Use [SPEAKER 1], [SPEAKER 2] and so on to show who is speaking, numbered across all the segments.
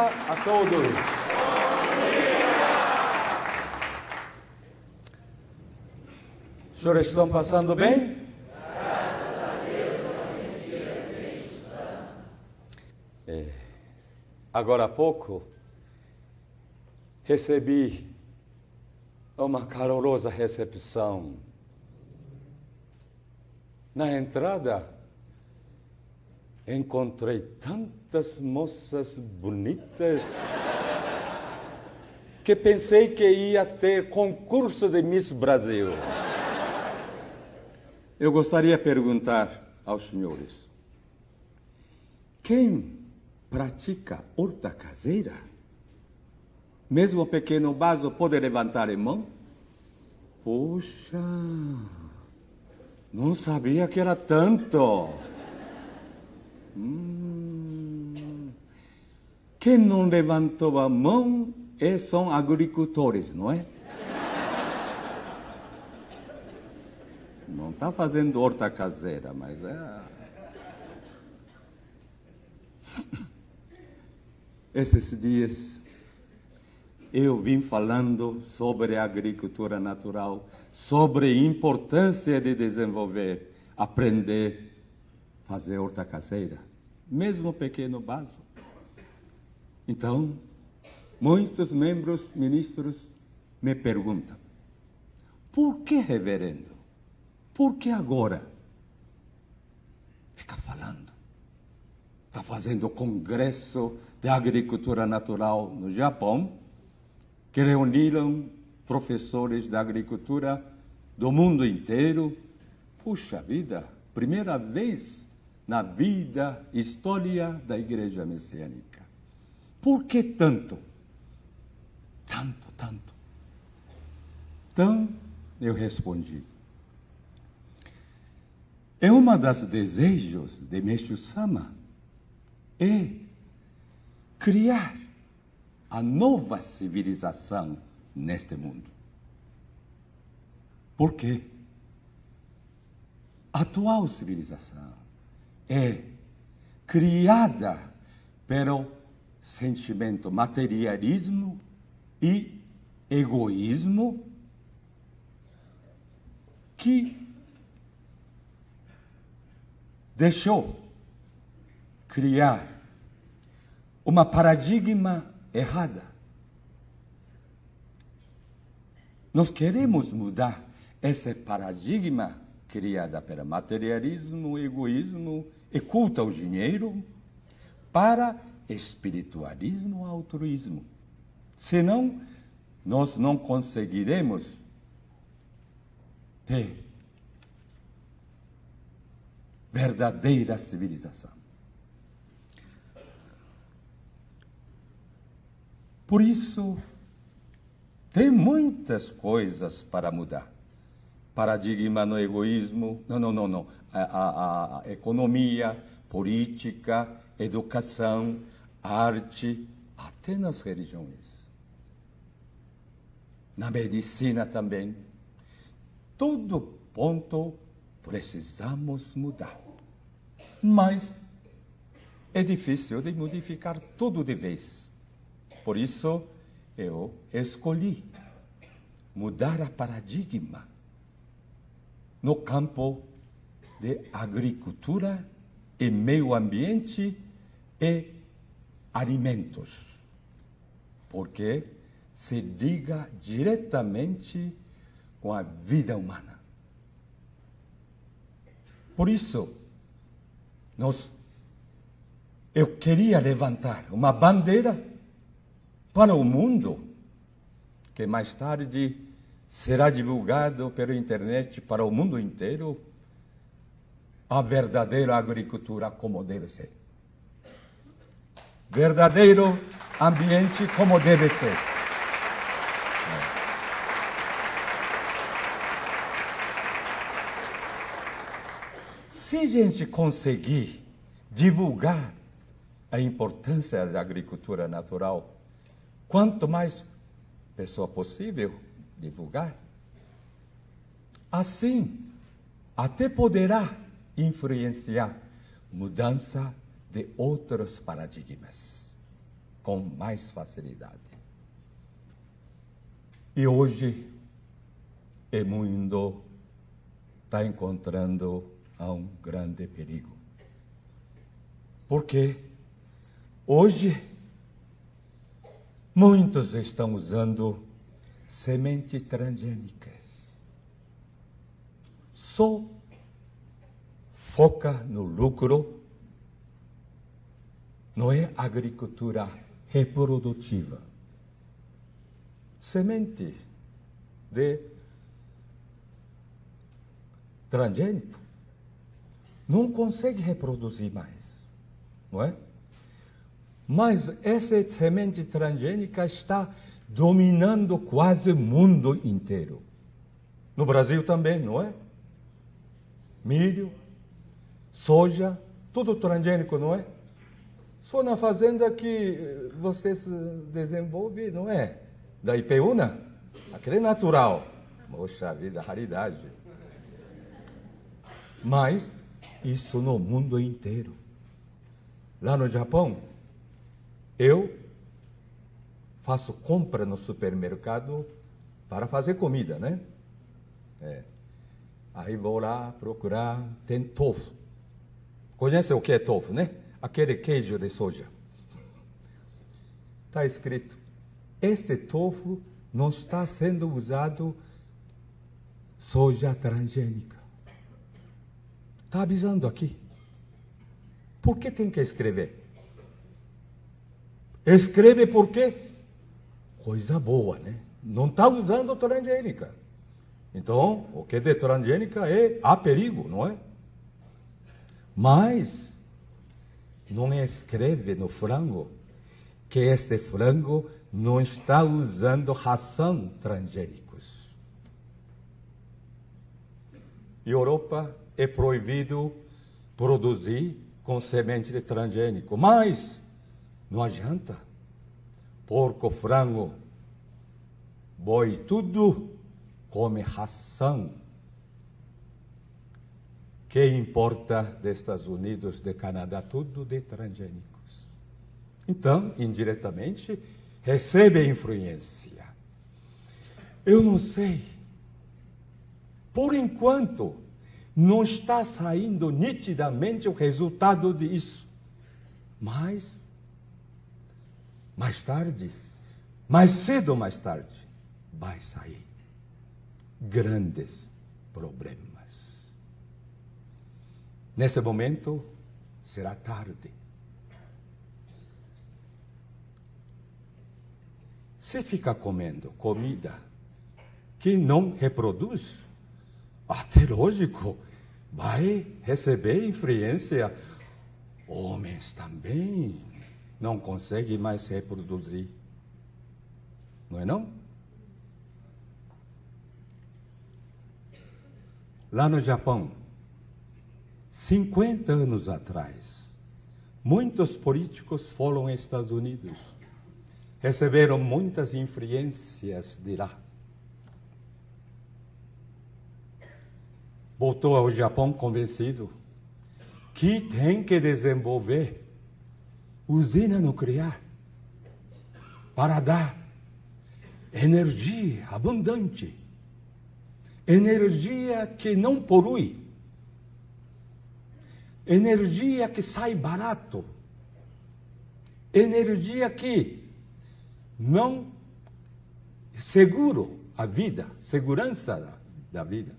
[SPEAKER 1] a todos. Os senhores estão passando bem?
[SPEAKER 2] Graças a Deus, Messias bem.
[SPEAKER 1] Agora há pouco, recebi uma calorosa recepção. Na entrada, encontrei tantas moças bonitas que pensei que ia ter concurso de Miss Brasil. Eu gostaria de perguntar aos senhores: quem pratica horta caseira? Mesmo pequeno vaso pode levantar a mão? Puxa, não sabia que era tanto. Quem não levantou a mão são agricultores, não é? Não está fazendo horta caseira, mas é... Esses dias eu vim falando sobre a agricultura natural, sobre a importância de desenvolver, aprender, fazer horta caseira, mesmo pequeno vaso. Então, muitos membros, ministros, me perguntam: por que, reverendo? Por que agora? Fica falando. Está fazendo congresso de agricultura natural no Japão, que reuniram professores da agricultura do mundo inteiro. Puxa vida, primeira vez na vida, história da Igreja Messiânica. Por que tanto? Tanto. Então, eu respondi: uma das desejos de Meixo Sama é criar a nova civilização neste mundo. Por quê? A atual civilização é criada pelo sentimento materialismo e egoísmo que deixou criar uma paradigma errada. Nós queremos mudar esse paradigma criado pelo materialismo, egoísmo e culto ao dinheiro para espiritualismo, altruísmo. Senão, nós não conseguiremos ter verdadeira civilização. Por isso, tem muitas coisas para mudar. Paradigma no egoísmo, não. A economia, política, educação, arte, até nas religiões. Na medicina também. Todo ponto precisamos mudar. Mas é difícil de modificar tudo de vez. Por isso, eu escolhi mudar a paradigma no campo de agricultura e meio ambiente e alimentos, porque se liga diretamente com a vida humana. Por isso, eu queria levantar uma bandeira para o mundo, que mais tarde será divulgado pela internet para o mundo inteiro, a verdadeira agricultura como deve ser. Verdadeiro ambiente como deve ser. Se a gente conseguir divulgar a importância da agricultura natural, quanto mais pessoa possível divulgar, assim até poderá influenciar mudança de outros paradigmas, com mais facilidade. E hoje o mundo está encontrando um grande perigo. Porque hoje muitos estão usando sementes transgênicas. Só foca no lucro, não é agricultura reprodutiva. Semente de transgênico não consegue reproduzir mais, não é? Mas essa semente transgênica está dominando quase o mundo inteiro. No Brasil também, não é? Milho, soja, tudo transgênico, não é? Só na fazenda que você se desenvolve, não é? Da Ipeúna, aquele é natural. Poxa vida, raridade. Mas isso no mundo inteiro. Lá no Japão, eu faço compra no supermercado para fazer comida, né? Aí vou lá procurar, tem tofu. Conhece o que é tofu, né? Aquele queijo de soja. Está escrito, esse tofu não está sendo usado soja transgênica. Está avisando aqui. Por que tem que escrever? Escreve porque coisa boa, né? Não está usando transgênica. Então, o que é de transgênica há perigo, não é? Mas não escreve no frango que este frango não está usando ração transgênicos. Europa é proibido produzir com semente de transgênico, mas não adianta. Porco, frango, boi, tudo come ração. Que importa dos Estados Unidos, de Canadá, tudo de transgênicos. Então, indiretamente, recebe influência. Eu não sei. Por enquanto, não está saindo nitidamente o resultado disso. Mas, mais tarde, mais cedo ou mais tarde, vai sair grandes problemas. Nesse momento, será tarde. Se ficar comendo comida que não reproduz, até lógico, vai receber influência. Homens também não conseguem mais reproduzir. Não é não? Lá no Japão, 50 anos atrás, muitos políticos foram aos Estados Unidos. Receberam muitas influências de lá. Voltou ao Japão convencido que tem que desenvolver usina nuclear para dar energia abundante, energia que não polui, energia que sai barato, energia que não seguro a vida, segurança da vida.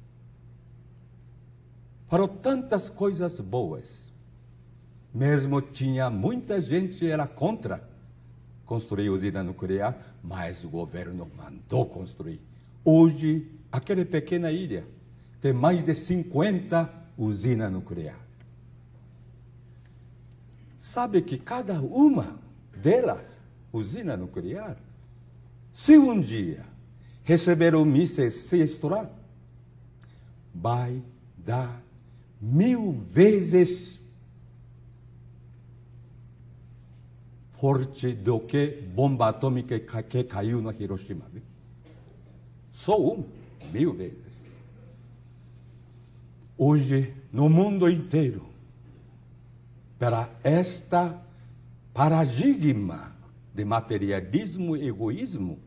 [SPEAKER 1] Para tantas coisas boas. Mesmo tinha muita gente que era contra construir usina nuclear, mas o governo mandou construir. Hoje, aquela pequena ilha tem mais de 50 usinas nucleares. Sabe que cada uma delas, usina nuclear, se um dia receber um míssil se estourar, vai dar 1000 vezes forte do que bomba atômica que caiu na Hiroshima. Só 1000 vezes. Hoje, no mundo inteiro, para esta paradigma de materialismo e egoísmo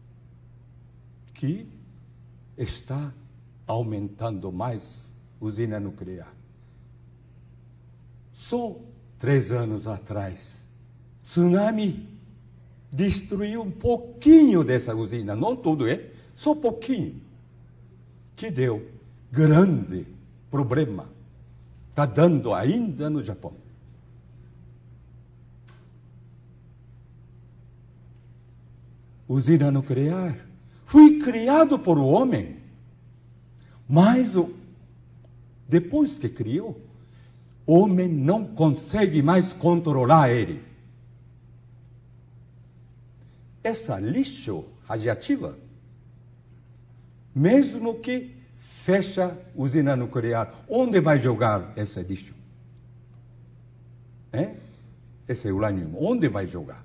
[SPEAKER 1] que está aumentando mais usina nuclear. Só 3 anos atrás, tsunami destruiu um pouquinho dessa usina, não tudo, só pouquinho, que deu grande problema. Está dando ainda no Japão. Usina nuclear foi criado por o homem, mas depois que criou, o homem não consegue mais controlar ele. Essa lixo radiativa, mesmo que fecha usina nuclear, onde vai jogar esse lixo? Esse urânio, onde vai jogar?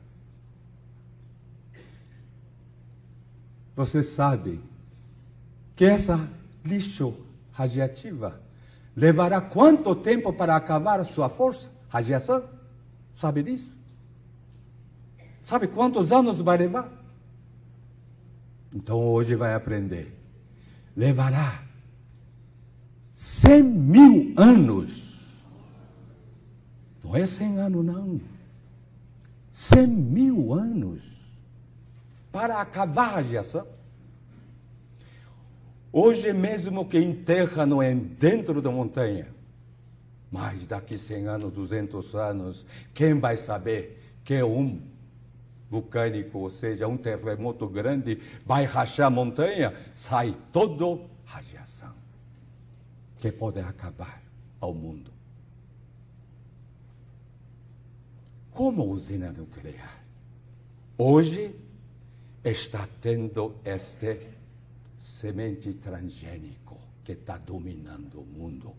[SPEAKER 1] Você sabe que essa lixo radiativa levará quanto tempo para acabar a sua força? Radiação? Sabe disso? Sabe quantos anos vai levar? Então hoje vai aprender. Levará 100.000 anos. Não é 100 anos, não. 100.000 anos para acabar a radiação. Hoje mesmo que enterra dentro da montanha, mas daqui 100 anos, 200 anos, quem vai saber que é um vulcânico, ou seja, um terremoto grande, vai rachar a montanha, sai toda radiação que pode acabar ao mundo. Como usina nuclear? Hoje está tendo este semente transgênico que está dominando o mundo.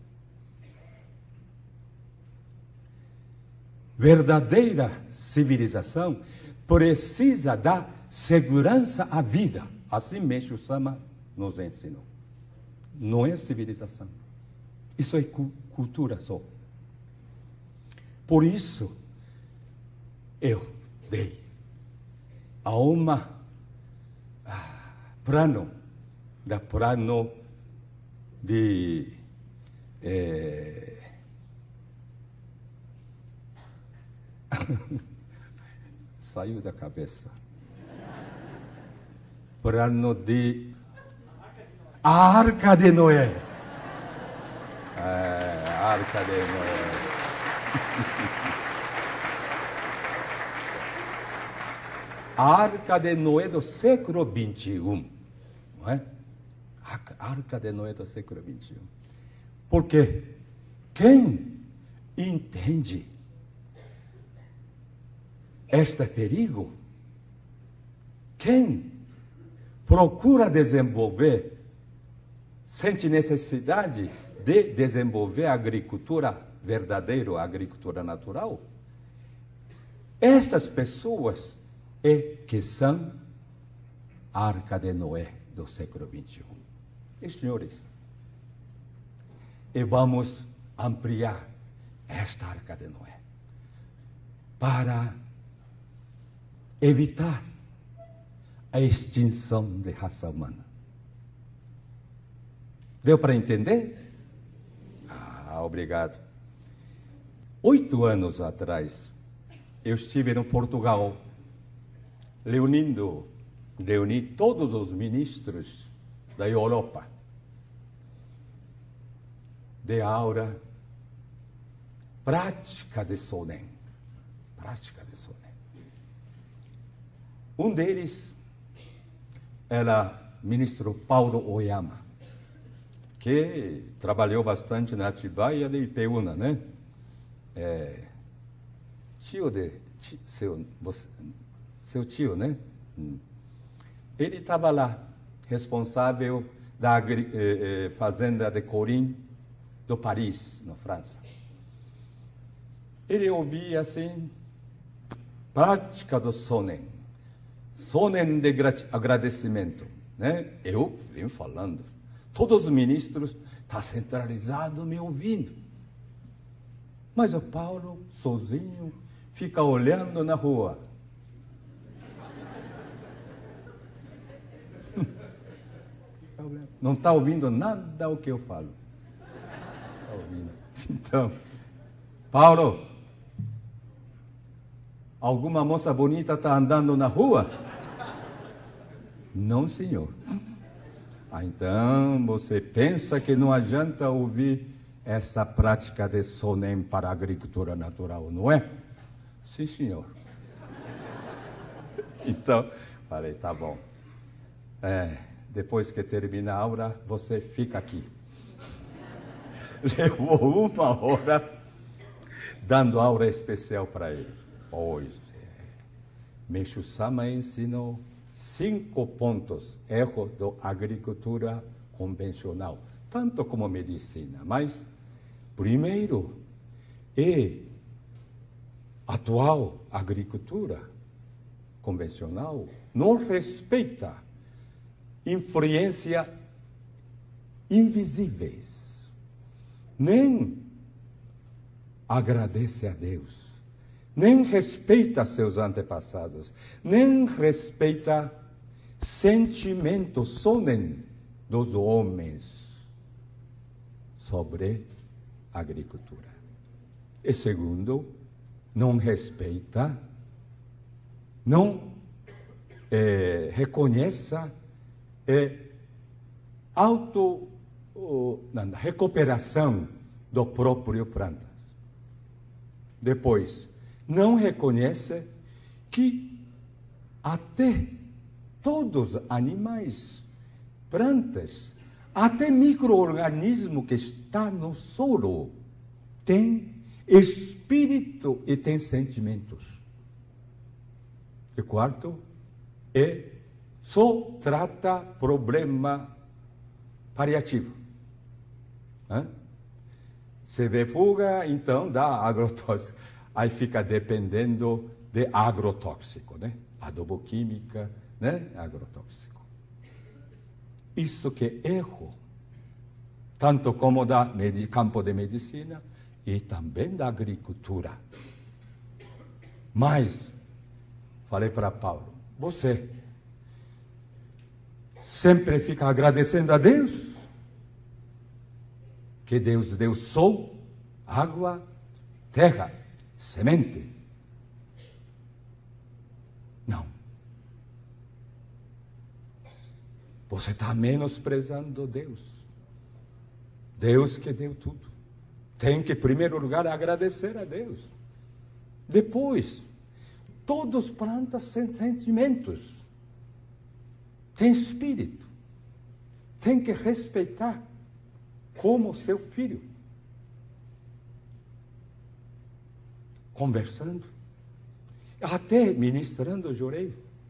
[SPEAKER 1] Verdadeira civilização precisa dar segurança à vida. Assim Meixo Sama nos ensinou. Não é civilização. Isso é cultura só. Por isso, eu dei a uma plano de saiu da cabeça. Plano de a Arca de Noé. A Arca de Noé. A Arca de Noé do século XXI. Não é? A Arca de Noé do século XXI. Porque quem entende este perigo, quem procura desenvolver, sente necessidade de desenvolver a agricultura verdadeira, a agricultura natural, essas pessoas que são a Arca de Noé do século XXI. E, senhores, vamos ampliar esta Arca de Noé para evitar a extinção da raça humana. Deu para entender? Obrigado. 8 anos atrás, eu estive no Portugal, reuni todos os ministros da Europa, de aula prática de Sonen. Um deles era o ministro Paulo Oyama, que trabalhou bastante na Atibaia de Iteúna, né? Seu tio, né? Ele estava lá, responsável da fazenda de Corim, do Paris, na França. Ele ouvia assim, prática do Sonen de agradecimento, né? Eu venho falando, todos os ministros estão centralizados me ouvindo. Mas o Paulo, sozinho, fica olhando na rua. problema. Não está ouvindo nada o que eu falo. Está ouvindo. Então, Paulo, alguma moça bonita está andando na rua? Não, senhor. Então, você pensa que não adianta ouvir essa prática de sonem para a agricultura natural, não é? Sim, senhor. Então, falei, tá bom. Depois que termina a aula, você fica aqui. Levou 1 hora dando aula especial para ele. Pois Meixo Sama ensinou 5 pontos, erro da agricultura convencional, tanto como medicina. Mas, primeiro, atual agricultura convencional não respeita influência invisíveis, nem agradece a Deus, nem respeita seus antepassados, nem respeita sentimentos sonem dos homens sobre a agricultura. E segundo, não respeita, não reconheça recuperação do próprio plantas. Depois, não reconhece que até todos os animais, plantas, até micro-organismo que está no solo, tem espírito e tem sentimentos. E quarto, só trata problema paliativo. Se vê fuga, então dá agrotóxico. Aí fica dependendo de agrotóxico, né? Adubo química, né? Agrotóxico. Isso que é erro, tanto como da campo de medicina e também da agricultura. Mas, falei para Paulo, você sempre fica agradecendo a Deus, que Deus deu sol, água, terra, semente. Não. Você está menosprezando Deus. Deus que deu tudo. Tem que, em primeiro lugar, agradecer a Deus. Depois, todos plantas têm sentimentos. Tem espírito. Tem que respeitar como seu filho. Conversando, até ministrando o jureio.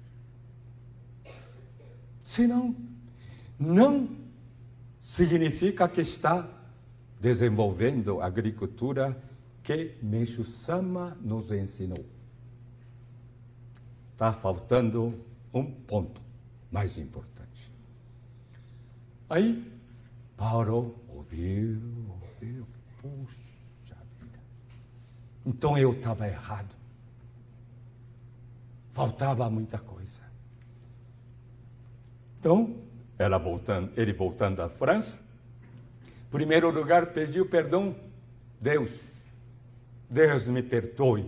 [SPEAKER 1] Senão, não significa que está desenvolvendo a agricultura que Meixo Sama nos ensinou. Está faltando um ponto mais importante. Aí, Paulo ouviu, puxa vida. Então eu estava errado. Faltava muita coisa. Então, ele voltando à França, em primeiro lugar pediu perdão. Deus me perdoe.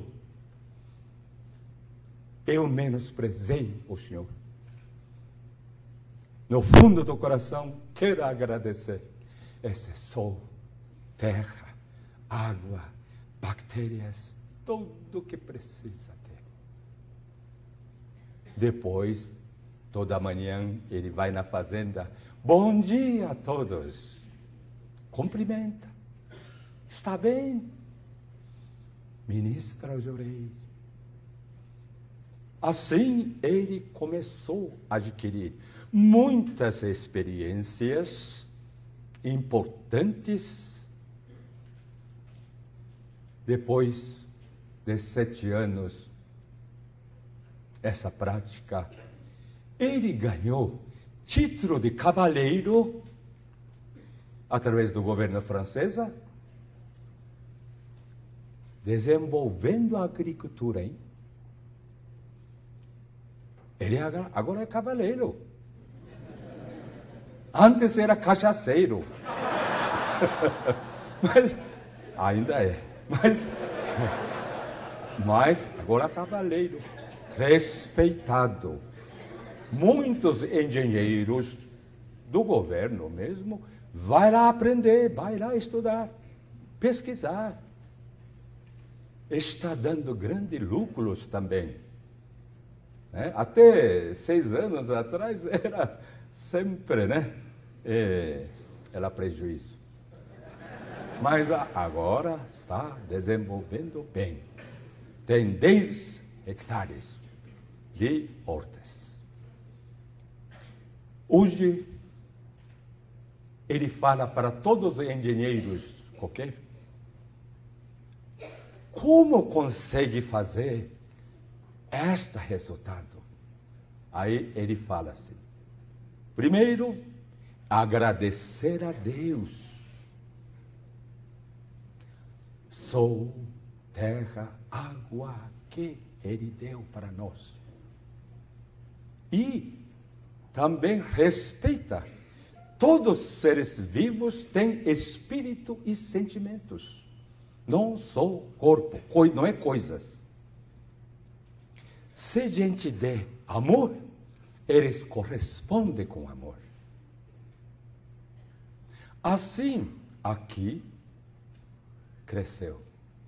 [SPEAKER 1] Eu menosprezei o Senhor. No fundo do coração, quero agradecer esse sol, terra, água, bactérias, tudo que precisa ter. Depois, toda manhã, ele vai na fazenda. Bom dia a todos. Cumprimenta. Está bem? Ministra aos jureis. Assim, ele começou a adquirir muitas experiências importantes. Depois de 7 anos, essa prática, ele ganhou título de cavaleiro através do governo francês, desenvolvendo a agricultura, hein? Ele agora é cavaleiro. Antes era cachaceiro. Mas ainda é. Mas agora cavaleiro. Respeitado. Muitos engenheiros do governo mesmo, vai lá aprender, vai lá estudar, pesquisar. Está dando grandes lucros também. Até 6 anos atrás era sempre, era prejuízo. Mas agora está desenvolvendo bem. Tem 10 hectares de hortas. Hoje, ele fala para todos os engenheiros, ok? Como consegue fazer este resultado? Aí ele fala assim, primeiro, agradecer a Deus. Sol, terra, água que Ele deu para nós. E também respeita. Todos os seres vivos têm espírito e sentimentos. Não só corpo, não é coisas. Se a gente der amor, eles correspondem com amor. Assim, aqui cresceu.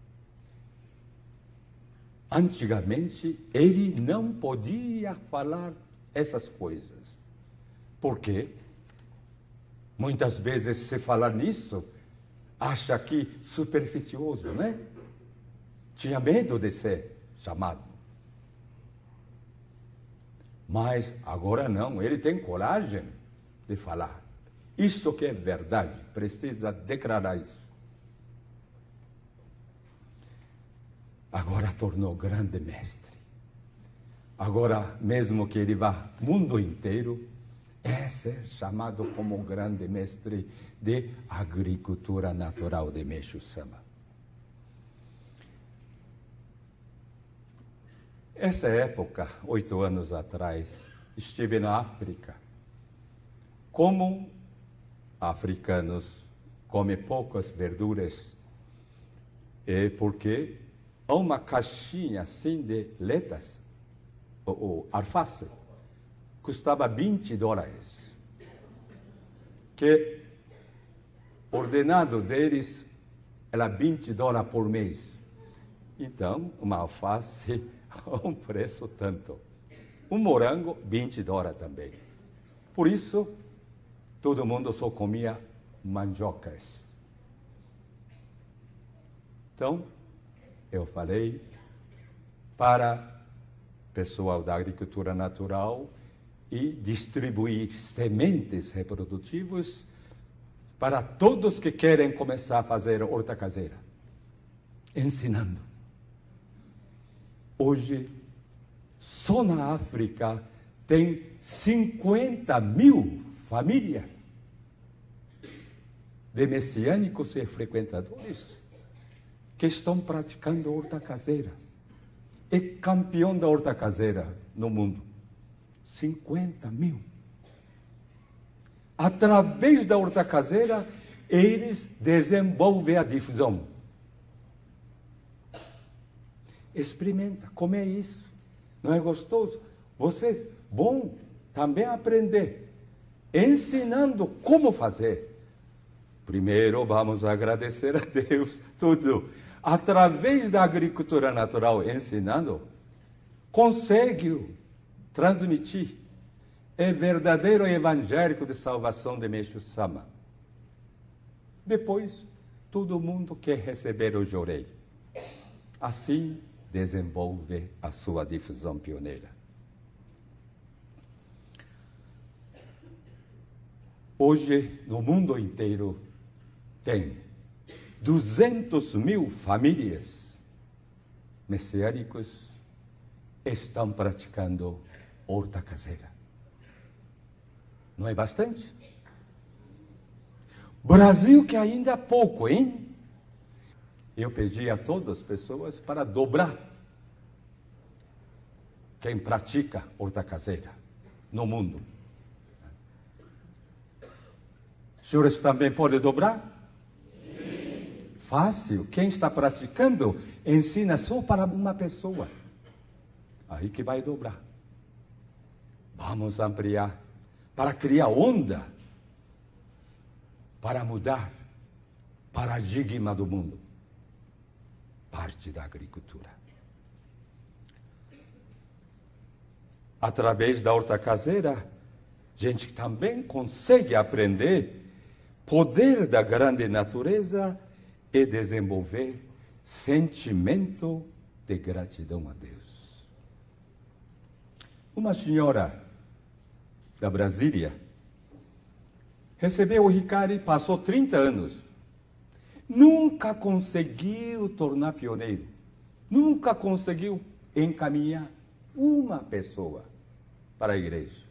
[SPEAKER 1] Antigamente, ele não podia falar essas coisas. Por quê? Muitas vezes, se falar nisso, acha que superficioso, né? Tinha medo de ser chamado. Mas agora não, ele tem coragem de falar. Isso que é verdade, precisa declarar isso. Agora tornou grande mestre. Agora, mesmo que ele vá mundo inteiro, é ser chamado como grande mestre de agricultura natural de Meixo Sama. Essa época, 8 anos atrás, estive na África. Como africanos comem poucas verduras, porque uma caixinha assim de letras, ou alface, custava $20. Que ordenado deles era $20 por mês. Então, uma alface a um preço tanto. Um morango, $20 também. Por isso, todo mundo só comia mandiocas. Então, eu falei para o pessoal da agricultura natural e distribuir sementes reprodutivas para todos que querem começar a fazer horta caseira, ensinando. Hoje, só na África, tem 50.000 famílias de messiânicos e frequentadores que estão praticando horta caseira. É campeão da horta caseira no mundo. 50.000. Através da horta caseira, eles desenvolvem a difusão. Experimenta, como é isso? Não é gostoso? Vocês vão também aprender, ensinando como fazer. Primeiro, vamos agradecer a Deus, tudo. Através da agricultura natural, ensinando, consegue transmitir. É verdadeiro evangélico de salvação de Meixo Sama. Depois, todo mundo quer receber o jorei. Assim, desenvolve a sua difusão pioneira. Hoje, no mundo inteiro, tem 200.000 famílias messiânicas estão praticando horta caseira. Não é bastante? Brasil que ainda é pouco, hein? Eu pedi a todas as pessoas para dobrar quem pratica horta caseira no mundo. Senhores também podem dobrar? Sim. Fácil. Quem está praticando, ensina só para uma pessoa. Aí que vai dobrar. Vamos ampliar para criar onda, para mudar o paradigma do mundo. Parte da agricultura. Através da horta caseira, a gente também consegue aprender o poder da grande natureza e desenvolver sentimento de gratidão a Deus. Uma senhora da Brasília recebeu o Hikari, passou 30 anos. Nunca conseguiu tornar pioneiro. Nunca conseguiu encaminhar uma pessoa para a igreja.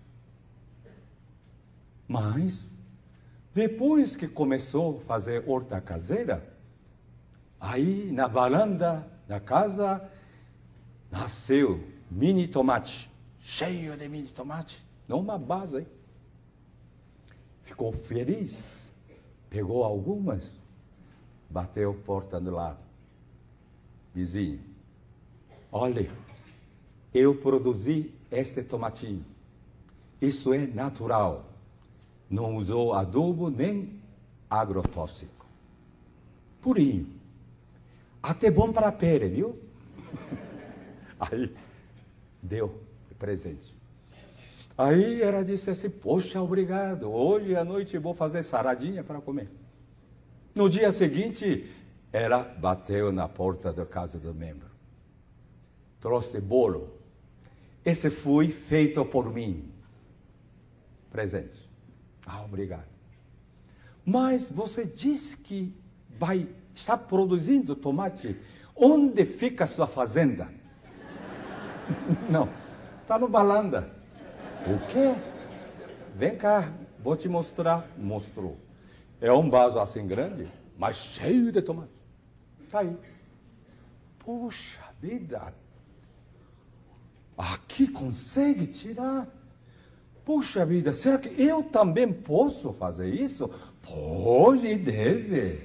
[SPEAKER 1] Mas, depois que começou a fazer horta caseira, aí na varanda da casa nasceu mini tomate, cheio de mini tomate, numa base. Ficou feliz, pegou algumas, bateu a porta do lado. Vizinho, olha, eu produzi este tomatinho. Isso é natural. Não usou adubo nem agrotóxico. Purinho. Até bom para a pele, viu? Aí, deu presente. Aí ela disse assim, poxa, obrigado. Hoje à noite vou fazer saradinha para comer. No dia seguinte, ela bateu na porta da casa do membro. Trouxe bolo. Esse foi feito por mim. Presente. Ah, obrigado. Mas você disse que está produzindo tomate. Onde fica a sua fazenda? Não, está no Balanda. O quê? Vem cá, vou te mostrar. Mostrou. É um vaso assim grande, mas cheio de tomate. Está aí. Puxa vida. Aqui consegue tirar. Puxa vida, será que eu também posso fazer isso? Pode e deve.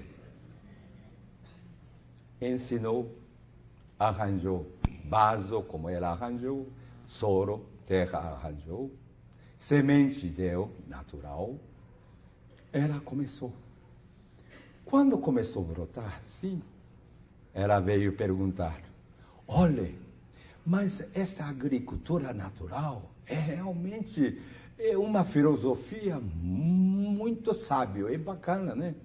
[SPEAKER 1] Ensinou, arranjou vaso como ela arranjou, solo, terra arranjou, semente deu, natural. Ela começou. Quando começou a brotar, sim, ela veio perguntar, olha, mas essa agricultura natural é realmente uma filosofia muito sábia, é bacana, né?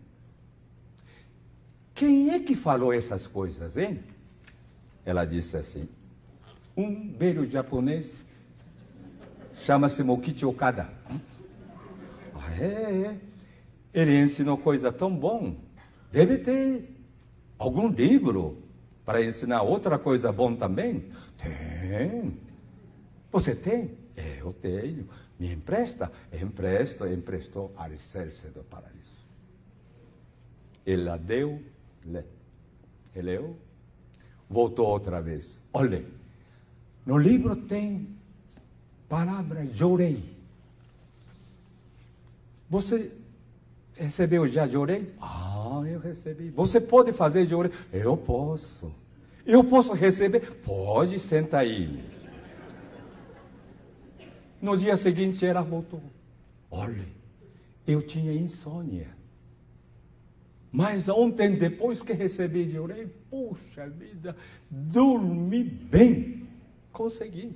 [SPEAKER 1] Quem é que falou essas coisas, hein? Ela disse assim, um velho japonês, chama-se Mokichi Okada. Ah, é. Ele ensinou coisa tão bom. Deve ter algum livro para ensinar outra coisa bom também? Tem. Você tem? Eu tenho. Me empresta? Emprestou Alicerce do Paraíso. Ela deu, leu, voltou outra vez. Olha, no livro tem palavra jorei. Você recebeu já jorei? Ah, eu recebi. Você pode fazer jorei? Eu posso. Eu posso receber? Pode, senta aí. No dia seguinte ela voltou. Olha, eu tinha insônia. Mas ontem, depois que recebi jorei, puxa vida, dormi bem. Consegui.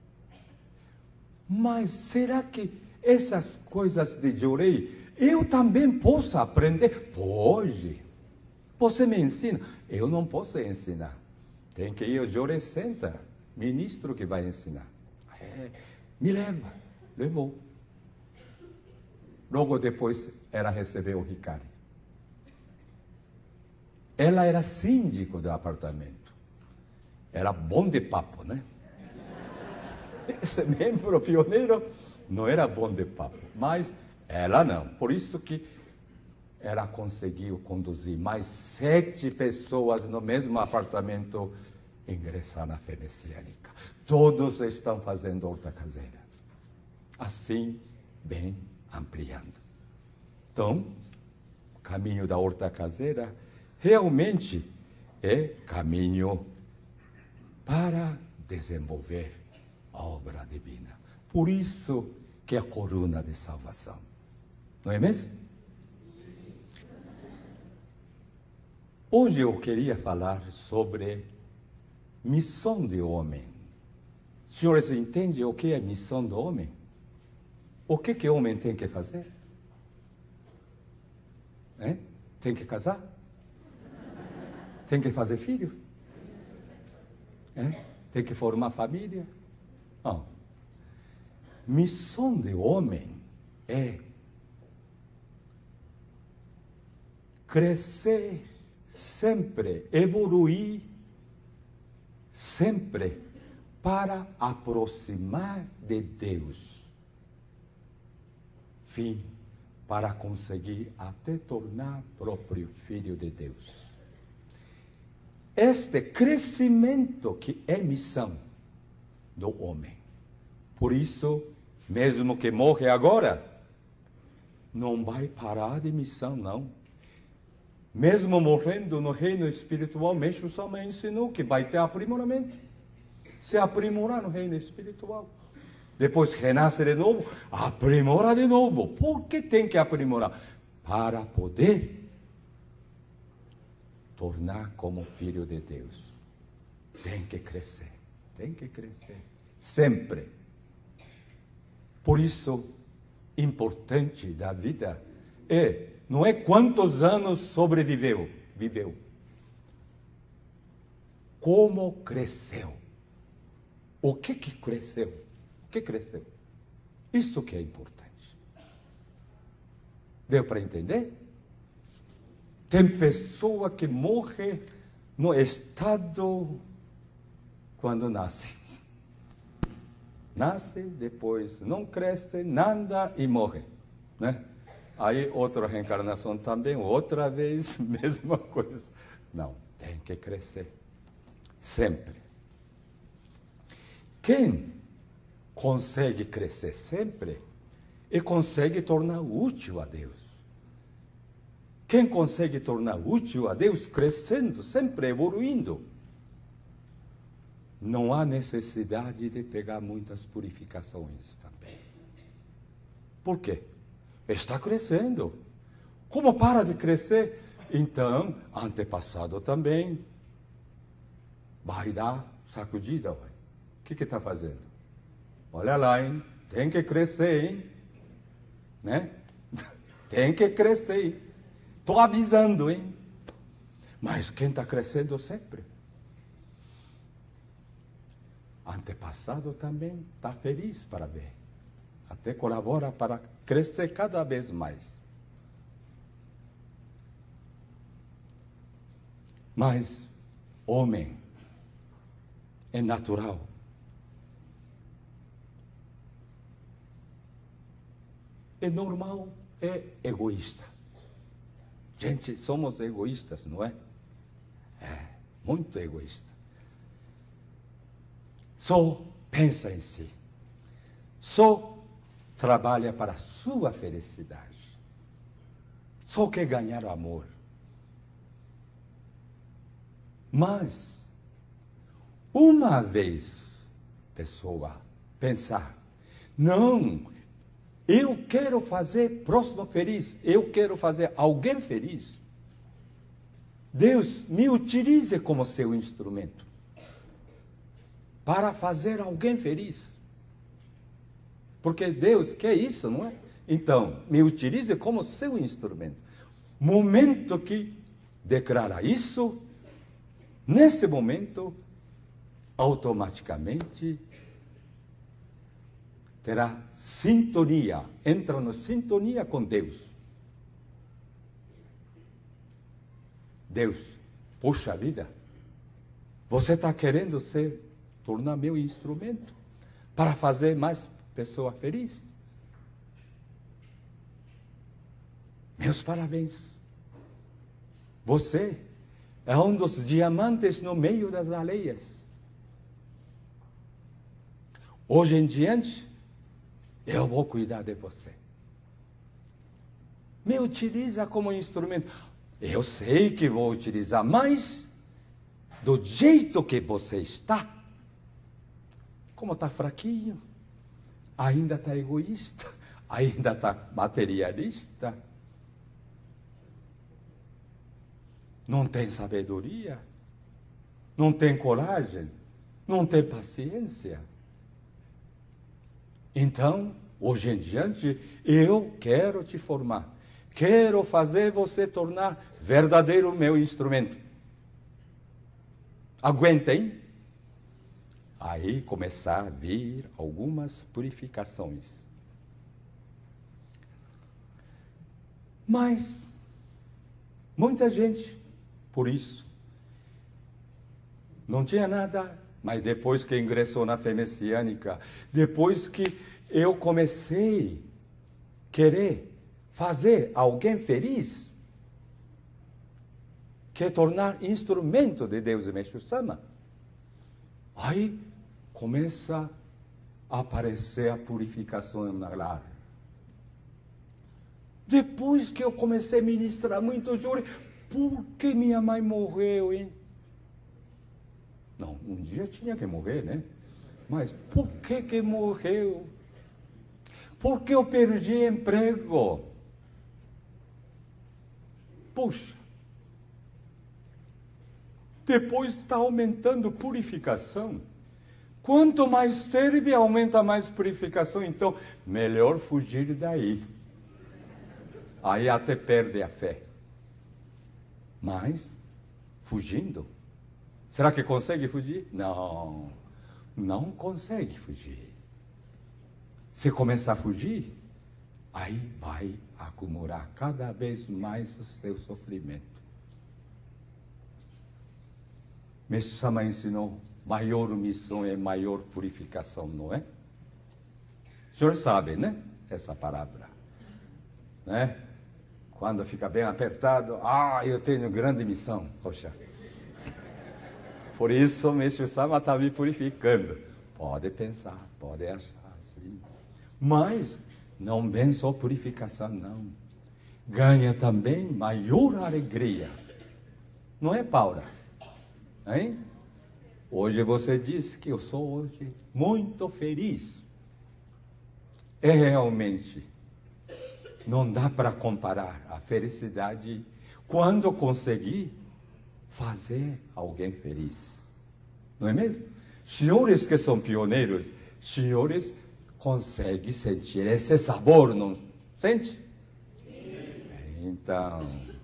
[SPEAKER 1] Mas será que essas coisas de jorei, eu também posso aprender? Pode. Você me ensina? Eu não posso ensinar. Tem que ir ao Jorei Center, ministro que vai ensinar. Me leva. Levou. Logo depois, ela recebeu o Hikari. Ela era síndico do apartamento. Era bom de papo, né? Esse membro pioneiro não era bom de papo, mas ela não. Por isso que ela conseguiu conduzir mais 7 pessoas no mesmo apartamento ingressar na fé messiânica. Todos estão fazendo horta caseira. Assim, bem ampliando. Então, caminho da horta caseira, realmente é caminho para desenvolver a obra divina. Por isso que é a coluna de salvação. Não é mesmo? Hoje eu queria falar sobre missão do homem. Senhores, entendem o que é missão do homem? O que o homem tem que fazer? Tem que casar? Tem que fazer filho? Tem que formar família? Não. Missão do homem é crescer sempre, evoluir sempre para aproximar de Deus. Fim, para conseguir até tornar próprio filho de Deus. Este crescimento que é missão do homem. Por isso, mesmo que morre agora, não vai parar de missão, não. Mesmo morrendo no reino espiritual, Meixo Sama ensinou que vai ter aprimoramento. Se aprimorar no reino espiritual. Depois renasce de novo, aprimora de novo. Por que tem que aprimorar? Para poder tornar como filho de Deus. Tem que crescer. Sempre. Por isso, importante da vida não é quantos anos sobreviveu, viveu. Como cresceu. O que cresceu? O que cresceu? Isso que é importante. Deu para entender? Tem pessoa que morre no estado quando nasce. Nasce, depois não cresce nada e morre, né? Aí outra reencarnação também, outra vez, mesma coisa. Não, tem que crescer. Sempre. Quem consegue crescer sempre e consegue tornar útil a Deus. Quem consegue tornar útil a Deus crescendo, sempre evoluindo, não há necessidade de pegar muitas purificações também. Por quê? Está crescendo. Como para de crescer? Então, antepassado também vai dar sacudida. O que está fazendo? Olha lá, hein? Tem que crescer, hein? Né? Tem que crescer, hein? Estou avisando, hein? Mas quem está crescendo sempre? Antepassado também está feliz para ver. Até colabora para crescer cada vez mais. Mas, homem, é natural. É normal, é egoísta. Gente, somos egoístas, não é? Muito egoísta. Só pensa em si. Só trabalha para a sua felicidade. Só quer ganhar amor. Mas, uma vez, pessoa, pensar, não, eu quero fazer próximo feliz, eu quero fazer alguém feliz. Deus me utilize como seu instrumento para fazer alguém feliz. Porque Deus quer isso, não é? Então, me utilize como seu instrumento. Momento que declara isso, nesse momento, automaticamente terá sintonia, entra na sintonia com Deus. Deus, puxa vida, você está querendo tornar meu instrumento para fazer mais pessoa feliz? Meus parabéns. Você é um dos diamantes no meio das areias. Hoje em diante, eu vou cuidar de você. Me utiliza como instrumento. Eu sei que vou utilizar, mas do jeito que você está, como está fraquinho, ainda está egoísta, ainda está materialista, não tem sabedoria, não tem coragem, não tem paciência. Então, hoje em diante, eu quero te formar. Quero fazer você tornar verdadeiro meu instrumento. Aguentem. Aí começar a vir algumas purificações. Mas, muita gente, por isso, não tinha nada. Mas depois que ingressou na fé messiânica, depois que eu comecei a querer fazer alguém feliz, quer tornar instrumento de Deus e Meixo-sama, aí começa a aparecer a purificação na lar. Depois que eu comecei a ministrar muito, eu chorei, por que minha mãe morreu, hein? Não, um dia tinha que morrer, né? Mas por que morreu? Por que eu perdi emprego? Puxa. Depois está aumentando purificação. Quanto mais serve, aumenta mais purificação. Então, melhor fugir daí. Aí até perde a fé. Mas, fugindo, será que consegue fugir? Não, não consegue fugir. Se começar a fugir, aí vai acumular cada vez mais o seu sofrimento. Meixo-sama ensinou, maior missão é maior purificação, não é? O senhor sabe, né? Essa palavra. Né? Quando fica bem apertado, eu tenho grande missão. Poxa. Por isso, Meixo-sama está me purificando. Pode pensar, pode achar assim. Mas não vem só purificação, não. Ganha também maior alegria. Não é, Paula? Hein? Hoje você disse que eu sou hoje muito feliz. É realmente, não dá para comparar a felicidade quando conseguir fazer alguém feliz. Não é mesmo? Senhores que são pioneiros, senhores conseguem sentir esse sabor, não sente? Sim. Então,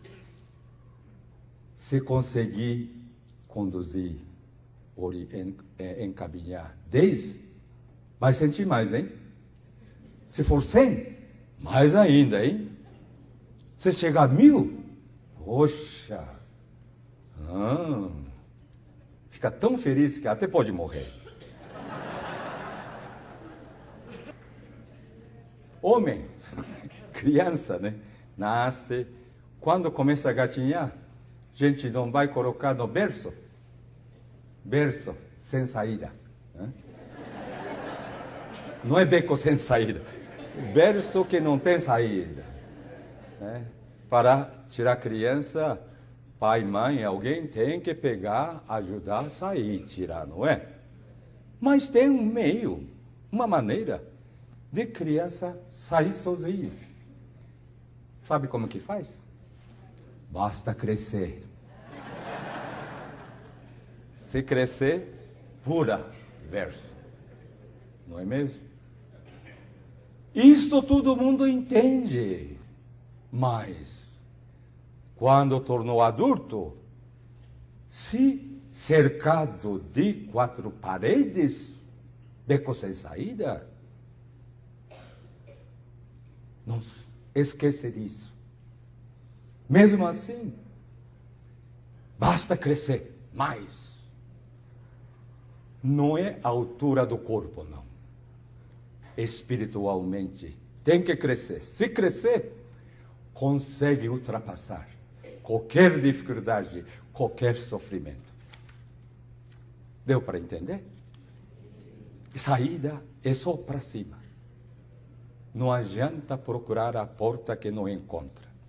[SPEAKER 1] se conseguir conduzir, encaminhar 10, vai sentir mais, hein? Se for 100, mais ainda, hein? Se chegar a 1000, poxa, fica tão feliz que até pode morrer. Homem, criança, né? Nasce, quando começa a gatinhar, a gente não vai colocar no berço? Berço sem saída. Né? Não é beco sem saída. Berço que não tem saída. Né? Para tirar a criança, pai, mãe, alguém tem que pegar, ajudar a sair, tirar, não é? Mas tem um meio, uma maneira de criança sair sozinho. Sabe como que faz? Basta crescer. Se crescer, pura verso. Não é mesmo? Isto todo mundo entende. Mas, quando tornou adulto, se cercado de 4 paredes, beco sem saída, não esqueça disso. Mesmo assim, basta crescer mais. Não é a altura do corpo, não. Espiritualmente, tem que crescer. Se crescer, consegue ultrapassar qualquer dificuldade, qualquer sofrimento. Deu para entender? Saída é só para cima. Não adianta procurar a porta que não encontra.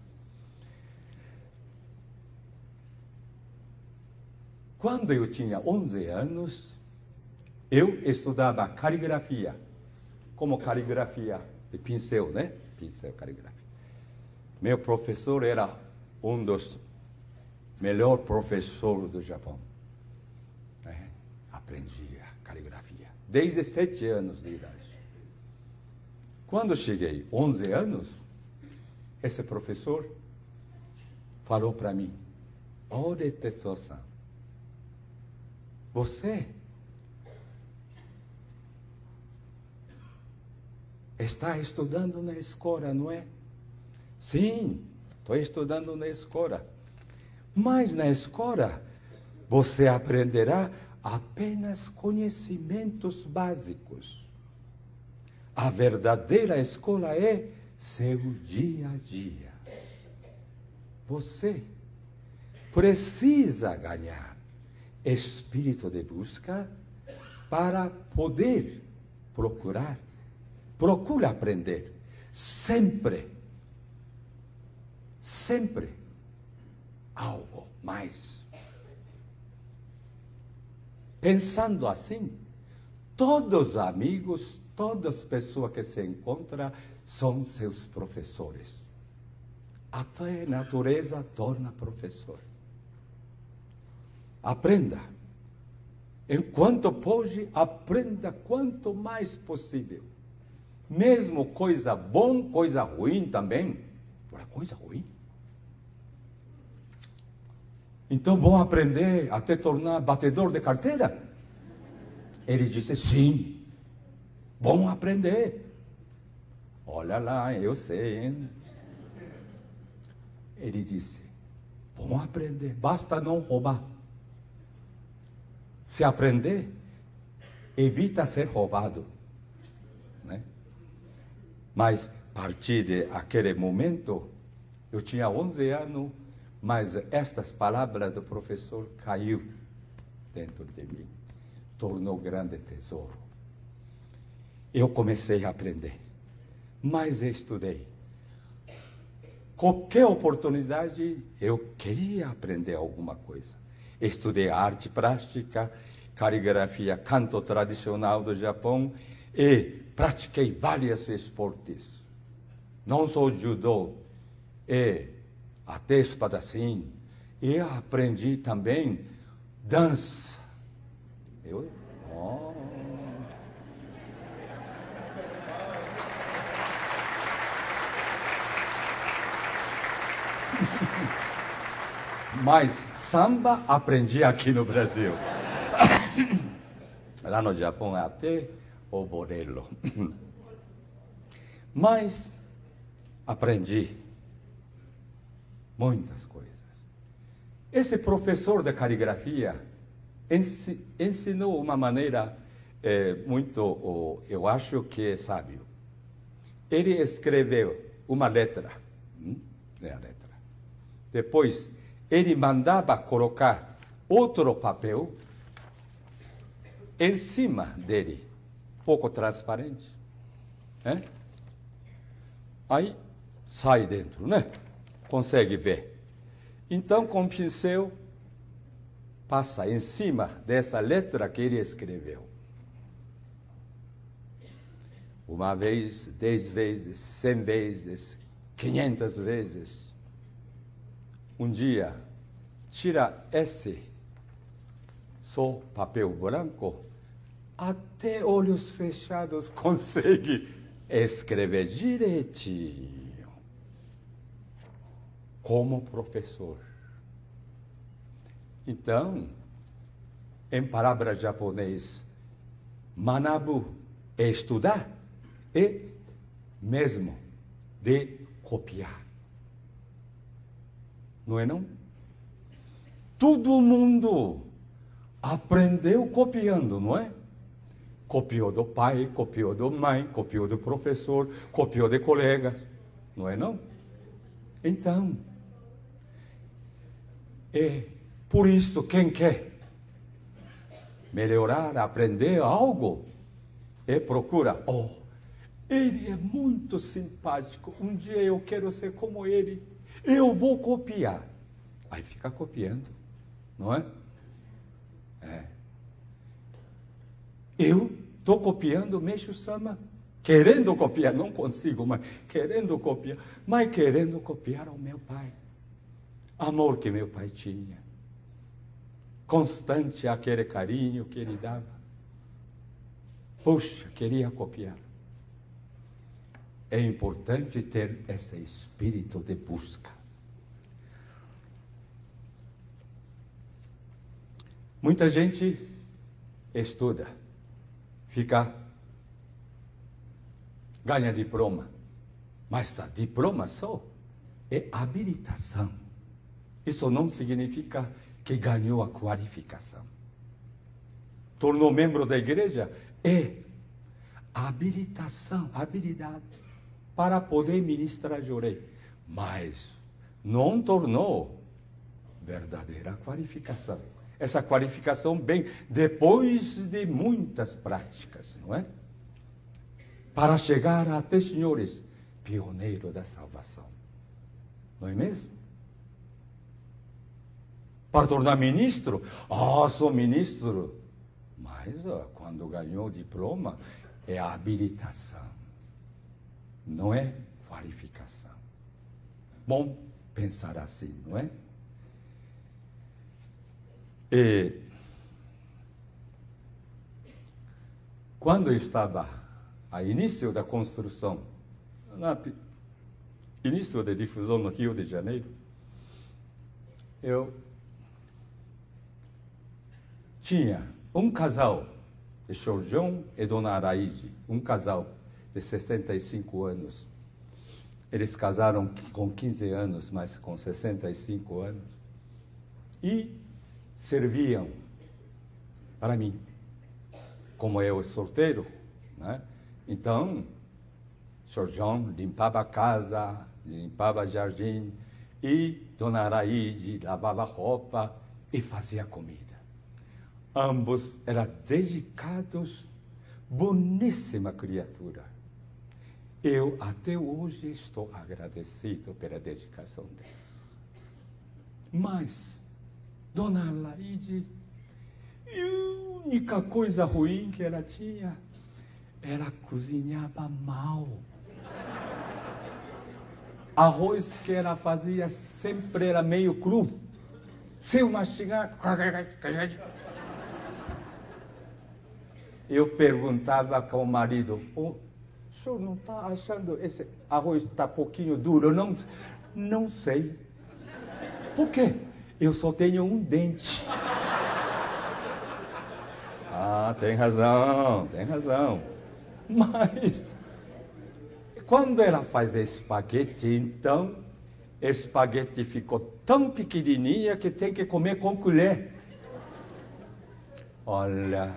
[SPEAKER 1] Quando eu tinha 11 anos, eu estudava caligrafia, como caligrafia de pincel, né? Pincel, caligrafia. Meu professor era um dos melhores professores do Japão. Aprendia caligrafia, desde 7 anos de idade. Quando cheguei 11 anos, esse professor falou para mim: olha, Tetsuo-san, você está estudando na escola, não é? Sim, estou estudando na escola. Mas na escola você aprenderá apenas conhecimentos básicos. A verdadeira escola é seu dia a dia. Você precisa ganhar espírito de busca para poder procura aprender sempre algo mais. Pensando assim, todos os amigos, todas as pessoas que se encontram são seus professores. Até a natureza torna professor. Aprenda. Enquanto pode, aprenda quanto mais possível. Mesmo coisa bom, coisa ruim também. Por coisa ruim. Então, vão aprender até tornar batedor de carteira? Ele disse, sim. Bom aprender. Olha lá, eu sei, hein? Ele disse, bom aprender, basta não roubar. Se aprender, evita ser roubado. Né? Mas, a partir daquele momento, eu tinha 11 anos, mas estas palavras do professor caiu dentro de mim. Tornou grande tesouro. Eu comecei a aprender, mas estudei. Qualquer oportunidade, eu queria aprender alguma coisa. Estudei arte plástica, caligrafia, canto tradicional do Japão e pratiquei vários esportes. Não só judô, até espadachim. E aprendi também dança. Mas samba aprendi aqui no Brasil. Lá no Japão até o bolero. Mas aprendi muitas coisas. Esse professor de caligrafia ensinou uma maneira muito, eu acho que é sábio. Ele escreveu uma letra. Depois, ele mandava colocar outro papel em cima dele, pouco transparente. Aí, sai dentro, né? Consegue ver. Então, com o pincel, passa em cima dessa letra que ele escreveu. Uma vez, 10 vezes, 100 vezes, 500 vezes. Um dia, tira esse só papel branco, até olhos fechados consegue escrever direitinho, como professor. Então, em palavra japonês, manabu é estudar e mesmo de copiar. Não é não? Todo mundo aprendeu copiando, não é? Copiou do pai, copiou da mãe, copiou do professor, copiou de colegas, não é não? Então, por isso, quem quer melhorar, aprender algo, procura, ele é muito simpático, um dia eu quero ser como ele, eu vou copiar. Aí fica copiando, não é? Estou copiando Meixo Sama, querendo copiar, não consigo, mas querendo copiar o meu pai. Amor que meu pai tinha, constante aquele carinho que ele dava. Puxa, queria copiar. É importante ter esse espírito de busca. Muita gente estuda, ganha diploma, mas diploma só é habilitação. Isso não significa que ganhou a qualificação. Tornou membro da igreja é habilitação, habilidade para poder ministrar jurei, mas não tornou verdadeira qualificação. Essa qualificação vem depois de muitas práticas, não é? Para chegar até, senhores, pioneiro da salvação. Não é mesmo? Para tornar ministro, sou ministro. Mas quando ganhou o diploma, é a habilitação, não é qualificação. Bom pensar assim, não é? E quando eu estava a início da construção, início da difusão no Rio de Janeiro, eu tinha um casal de Sr. João e Dona Araíde, um casal de 65 anos. Eles casaram com 15 anos, mas com 65 anos. E serviam para mim. Como eu solteiro, né? Então, Sr. João limpava a casa, limpava o jardim, e Dona Araíde lavava roupa e fazia comida. Ambos eram dedicados, boníssima criatura. Eu até hoje estou agradecido pela dedicação deles. Mas Dona Araíde, a única coisa ruim que ela tinha, ela cozinhava mal. Arroz que ela fazia sempre era meio cru. Sem mastigar. Eu perguntava com o marido, o senhor não está achando esse arroz está pouquinho duro? Não sei. Por quê? Eu só tenho um dente. Tem razão. Mas quando ela faz espaguete, então, espaguete ficou tão pequenininha que tem que comer com colher. Olha,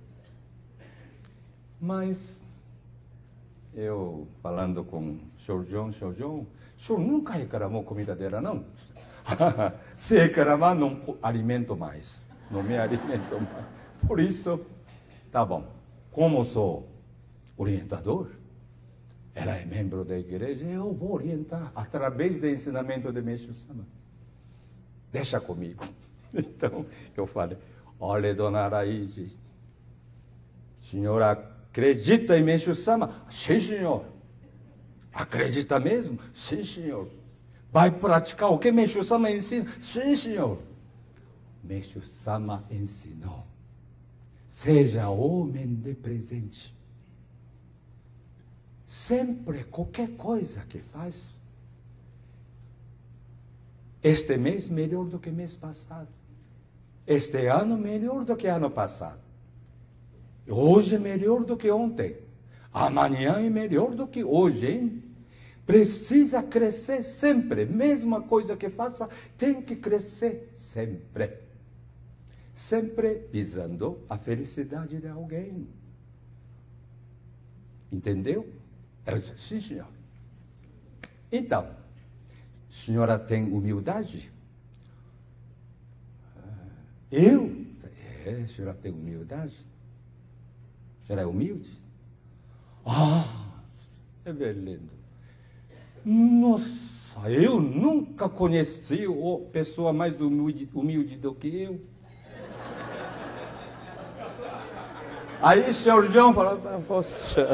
[SPEAKER 1] mas eu falando com o Sr. João, o senhor nunca reclamou comida dela, não? Se reclamar, não alimento mais. Não me alimento mais. Por isso, tá bom. Como sou orientador, ela é membro da igreja, eu vou orientar através do ensinamento de Meixo Sama. Deixa comigo. Então, eu falei, olha, Dona Araíde, senhora acredita em Meixo Sama? Sim, senhor. Acredita mesmo? Sim, senhor. Vai praticar o que Meixo Sama ensina? Sim, senhor. Meixo Sama ensinou. Seja homem de presente. Sempre, qualquer coisa que faz, este mês melhor do que mês passado. Este ano melhor do que ano passado. Hoje melhor do que ontem. Amanhã é melhor do que hoje, hein? Precisa crescer sempre. Mesma coisa que faça, tem que crescer sempre. Sempre visando a felicidade de alguém. Entendeu? Ela disse, sim, senhor. Então, a senhora tem humildade? Eu? A senhora tem humildade? A senhora é humilde? É bem lindo. Nossa, eu nunca conheci uma pessoa mais humilde do que eu. Aí o senhor João falou, poxa.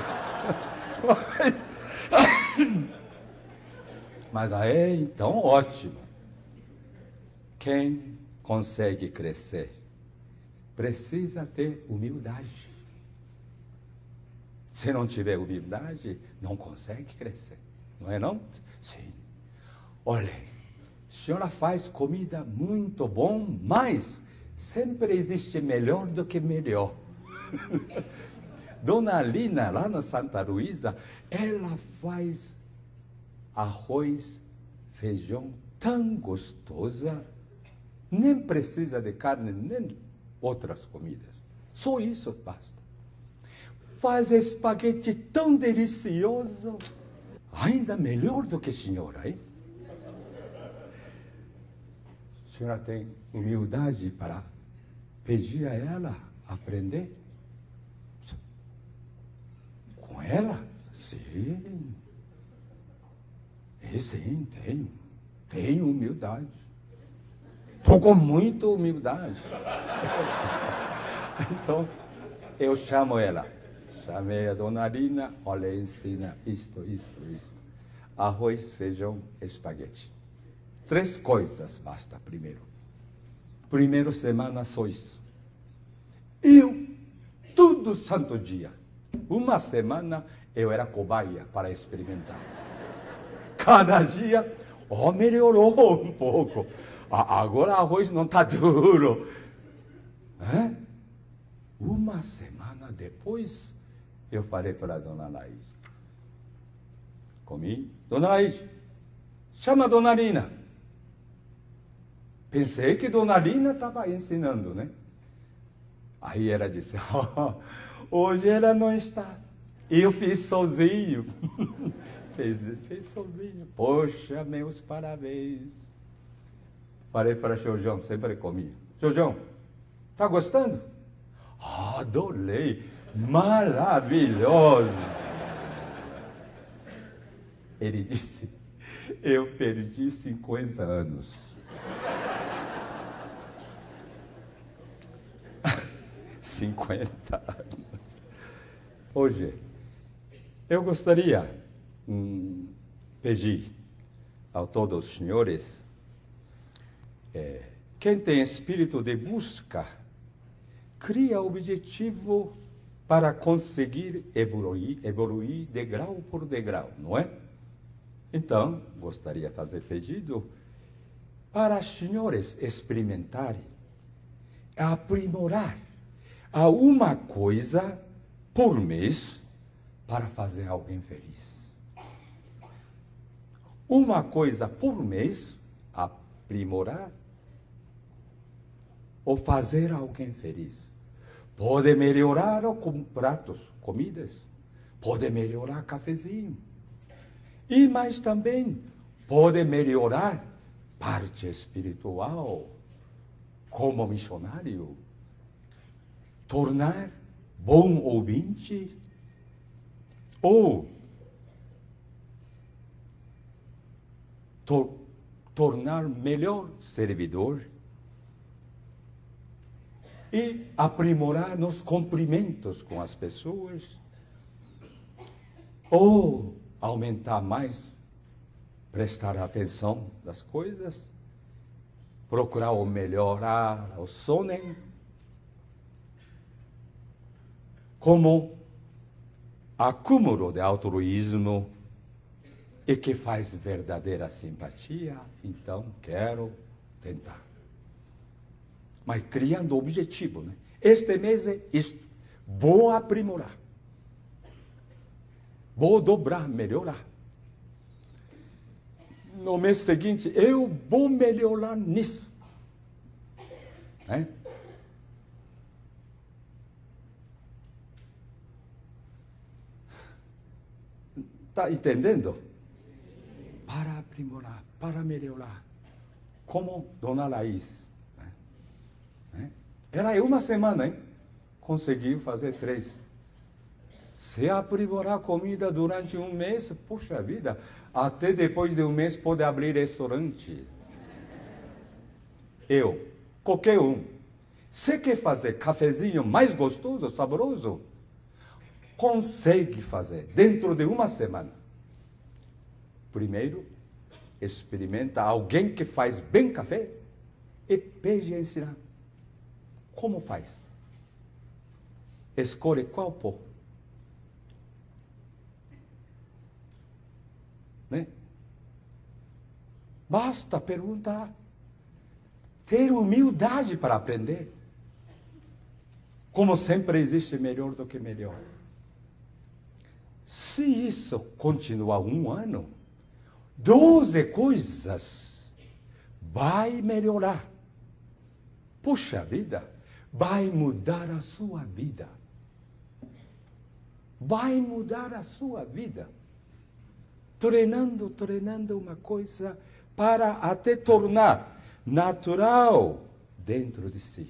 [SPEAKER 1] Mas aí, então, ótimo. Quem consegue crescer precisa ter humildade. Se não tiver humildade, não consegue crescer. Não é não? Sim. Olha, a senhora faz comida muito bom, mas sempre existe melhor do que melhor. Dona Lina, lá na Santa Luísa, ela faz arroz, feijão tão gostosa, nem precisa de carne, nem outras comidas. Só isso basta. Faz espaguete tão delicioso, ainda melhor do que a senhora, hein? A senhora tem humildade para pedir a ela aprender? Com ela? Sim. Sim, tenho humildade. Estou com muita humildade. Então, eu chamo ela. Chamei a dona Lina, olha, ensina isto. Arroz, feijão, espaguete. 3 coisas basta primeiro. Primeira semana só isso. Eu, todo santo dia, uma semana, eu era cobaia para experimentar. Cada dia, melhorou um pouco. Agora o arroz não está duro. Uma semana depois, eu falei para a dona Laís. Comi. Dona Laís, chama a dona Lina. Pensei que dona Lina estava ensinando, né? Aí ela disse, hoje ela não está. Eu fiz sozinho. fez sozinho. Poxa, meus parabéns. Falei para o senhor João, sempre comia. Senhor João, está gostando? Adorei. Maravilhoso. Ele disse, eu perdi 50 anos. 50 anos. Hoje, eu gostaria pedir a todos os senhores, quem tem espírito de busca, cria objetivo para conseguir evoluir degrau por degrau, não é? Então, gostaria de fazer pedido para os senhores experimentarem, aprimorar a uma coisa por mês para fazer alguém feliz. Uma coisa por mês, aprimorar ou fazer alguém feliz. Pode melhorar com pratos, comidas. Pode melhorar cafezinho. E mais também pode melhorar parte espiritual, como missionário. Tornar bom ouvinte ou tornar melhor servidor e aprimorar nos cumprimentos com as pessoas ou aumentar mais, prestar atenção das coisas, procurar o melhorar o sono, como acúmulo de altruísmo e que faz verdadeira simpatia, então quero tentar. Mas criando objetivo, né? Este mês é isto. Vou aprimorar. Vou dobrar, melhorar. No mês seguinte, eu vou melhorar nisso. Né? Está entendendo? Para aprimorar, para melhorar. Como Dona Laís. Né? Ela é uma semana, hein? Conseguiu fazer 3. Se aprimorar a comida durante um mês, puxa vida, até depois de um mês pode abrir restaurante. Eu, qualquer um, Você quer fazer cafezinho mais gostoso, saboroso? Consegue fazer dentro de uma semana. Primeiro, experimenta alguém que faz bem café e pede a ensinar. Como faz? Escolhe qual pó. Né? Basta perguntar. Ter humildade para aprender. Como sempre existe melhor do que melhor. Se isso continuar 1 ano, 12 coisas vai melhorar. Puxa vida, vai mudar a sua vida. Vai mudar a sua vida. Treinando uma coisa para até tornar natural dentro de si.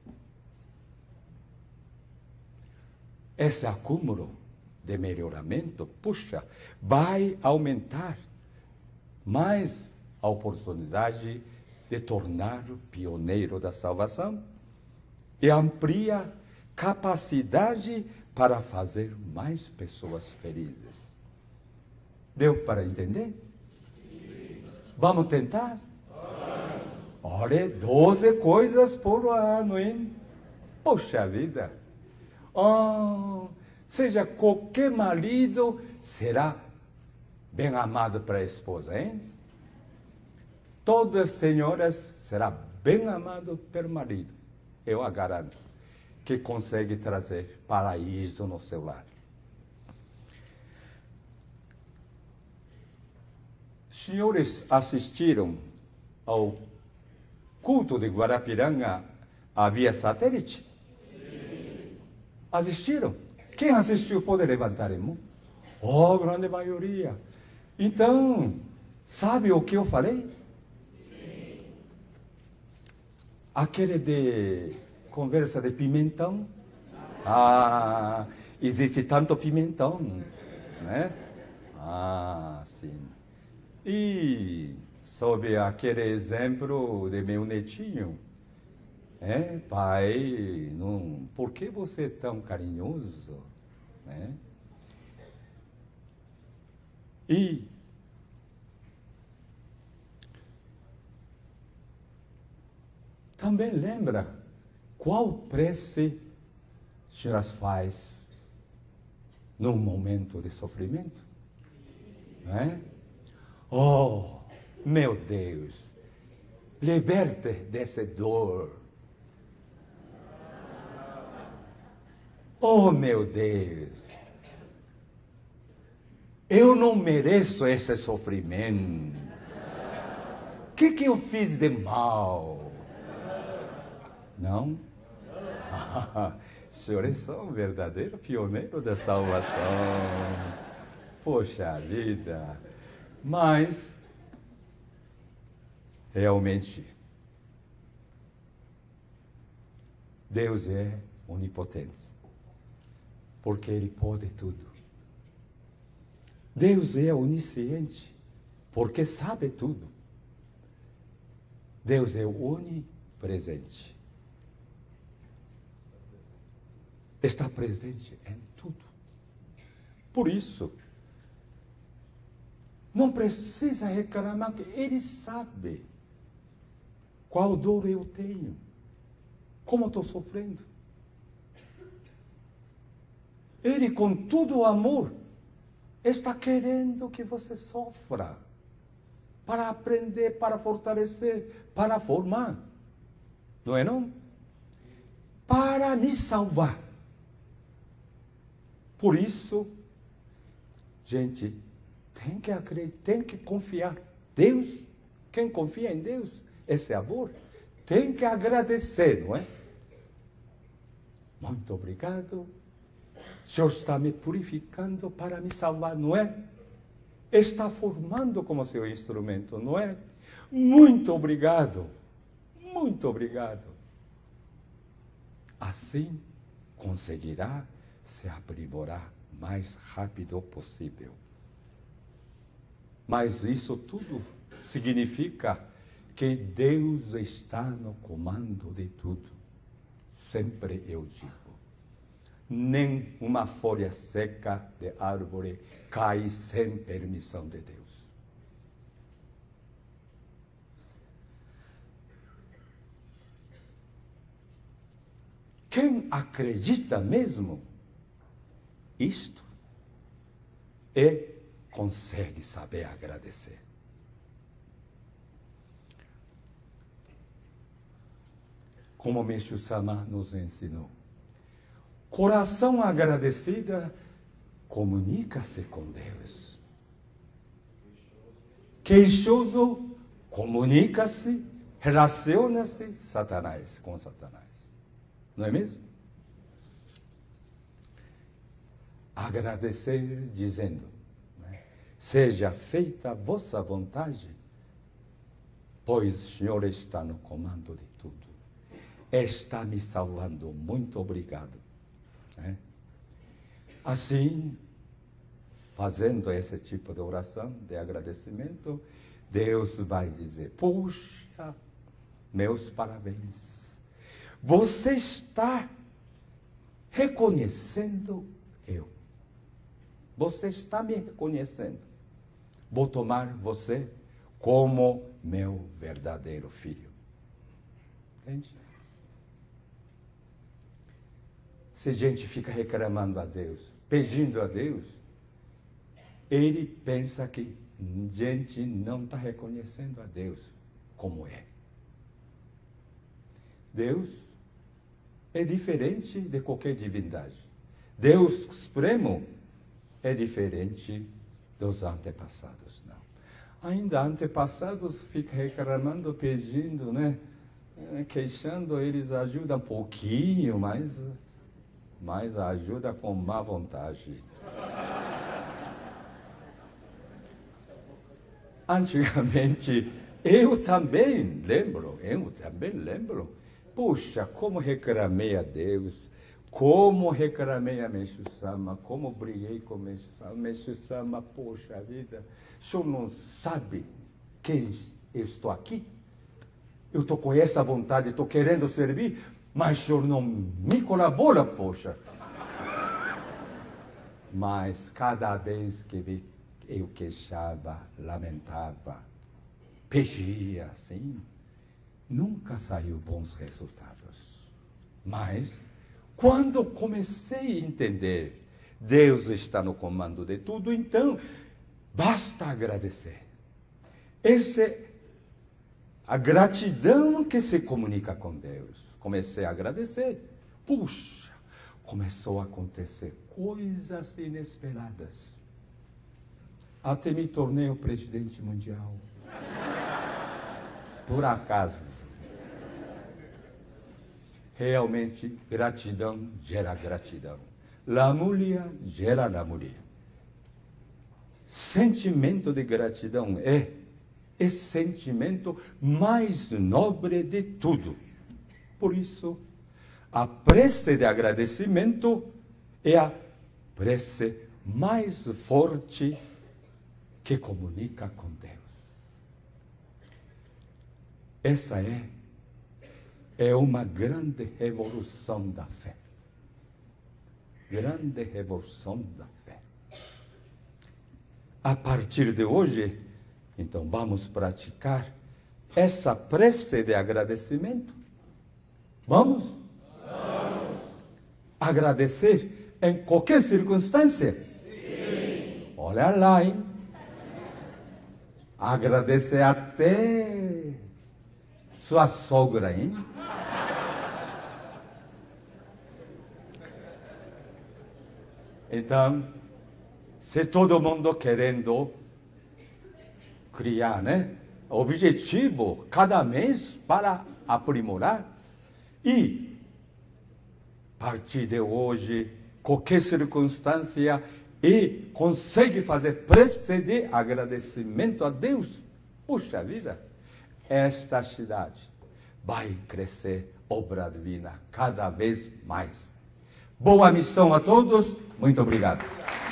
[SPEAKER 1] Esse acúmulo de melhoramento, puxa, vai aumentar mais a oportunidade de tornar o pioneiro da salvação e amplia capacidade para fazer mais pessoas felizes. Deu para entender? Vamos tentar? Olha, 12 coisas por ano, hein? Poxa vida! Oh, seja qualquer marido será bem amado para a esposa, hein? Todas as senhoras será bem amado pelo marido. Eu a garanto que consegue trazer paraíso no seu lar. Senhores assistiram ao culto de Guarapiranga via satélite? Sim. Assistiram? Quem assistiu pode levantar a mão? Oh, grande maioria. Então, sabe o que eu falei? Sim. Aquele de conversa de pimentão. Existe tanto pimentão, né? Sim. E sobre aquele exemplo de meu netinho, pai, por que você é tão carinhoso? Né? E também lembra qual prece a senhora faz num momento de sofrimento? Né? Oh, meu Deus, liberte dessa dor. Oh, meu Deus, eu não mereço esse sofrimento. O que eu fiz de mal? Não? Senhores são um verdadeiro pioneiro da salvação. Poxa vida! Mas, realmente, Deus é onipotente, porque Ele pode tudo. Deus é onisciente, porque sabe tudo. Deus é onipresente. Está presente em tudo. Por isso, não precisa reclamar, que Ele sabe qual dor eu tenho, como estou sofrendo. Ele, com todo o amor, está querendo que você sofra, para aprender, para fortalecer, para formar. Não é não? Para me salvar. Por isso, gente, tem que acreditar, tem que confiar. Deus, quem confia em Deus, esse amor, tem que agradecer, não é? Muito obrigado. O Senhor está me purificando para me salvar, não é? Está formando como seu instrumento, não é? Muito obrigado. Muito obrigado. Assim, conseguirá se aprimorar mais rápido possível. Mas isso tudo significa que Deus está no comando de tudo. sempre eu digo, nem uma folha seca de árvore cai sem permissão de Deus. Quem acredita mesmo isto consegue saber agradecer. Como Meixo Sama nos ensinou, coração agradecido comunica-se com Deus. Queixoso comunica-se, relaciona-se com Satanás. Não é mesmo? Agradecer dizendo, né? Seja feita a vossa vontade, pois o Senhor está no comando de tudo. Está me salvando, muito obrigado. Né? Assim, fazendo esse tipo de oração, de agradecimento, Deus vai dizer, puxa, meus parabéns. Você está reconhecendo eu. Você está me reconhecendo. Vou tomar você como meu verdadeiro filho. Entende? Se a gente fica reclamando a Deus, pedindo a Deus, ele pensa que a gente não está reconhecendo a Deus como é. Deus é diferente de qualquer divindade. Deus Supremo é diferente dos antepassados, não. Ainda antepassados ficam reclamando, pedindo, né? Queixando, eles ajudam um pouquinho, mas ajuda com má vontade. Antigamente, eu também lembro, puxa, como reclamei a Deus, como reclamei a Meixo Sama, como briguei com Meixo Sama. Meixo Sama, poxa vida, o senhor não sabe que eu estou aqui? Eu estou com essa vontade, estou querendo servir, mas o senhor não me colabora, poxa. Mas cada vez que eu queixava, lamentava, pedia assim, nunca saiu bons resultados. Mas, quando comecei a entender, Deus está no comando de tudo, então, basta agradecer. Essa é a gratidão que se comunica com Deus. Comecei a agradecer. Puxa, começou a acontecer coisas inesperadas. Até me tornei o presidente mundial. Por acaso. Realmente, gratidão gera gratidão. Lamúria gera lamúria. Sentimento de gratidão é o sentimento mais nobre de tudo. Por isso, a prece de agradecimento é a prece mais forte que comunica com Deus. Essa é uma grande revolução da fé. Grande revolução da fé. A partir de hoje, então vamos praticar essa prece de agradecimento. Vamos? Vamos. Agradecer em qualquer circunstância? Sim. Olha lá, hein? Agradecer até sua sogra, hein? Então, se todo mundo querendo criar, né? Objetivo cada mês para aprimorar e, a partir de hoje, qualquer circunstância, e consegue fazer prece de agradecimento a Deus. Puxa vida, esta cidade vai crescer, obra divina, cada vez mais. Boa missão a todos, muito obrigado.